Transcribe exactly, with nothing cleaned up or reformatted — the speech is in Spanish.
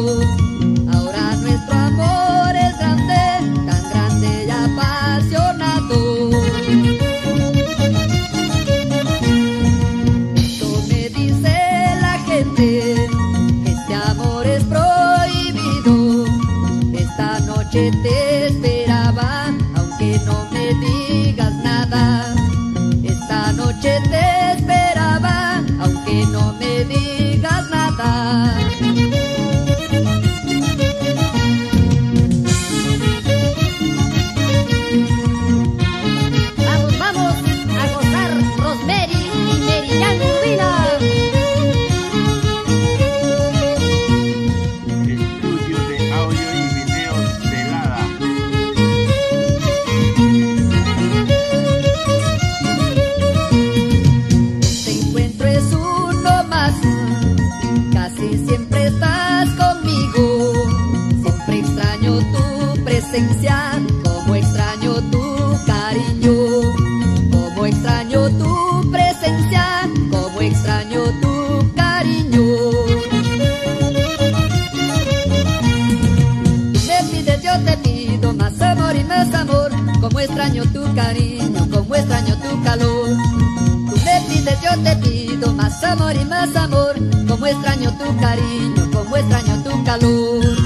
Ahora nuestro amor es grande, tan grande y apasionado. Esto me dice la gente, que este amor es prohibido. Esta noche te esperaba, aunque no me digas nada. Esta noche te esperaba, aunque no me digas nada. Vamos, vamos a gozar, Rosemary y Merian Urbina. Estudio de audio y video Celada. Este encuentro es uno más, casi siempre estás conmigo. Siempre extraño tu presencia, como extraño tu cariño. Como extraño tu presencia, como extraño tu cariño. Me pides, yo te pido más amor y más amor. Como extraño tu cariño, como extraño tu calor. Tú me pides, yo te pido más amor y más amor. Como extraño tu cariño, como extraño tu calor.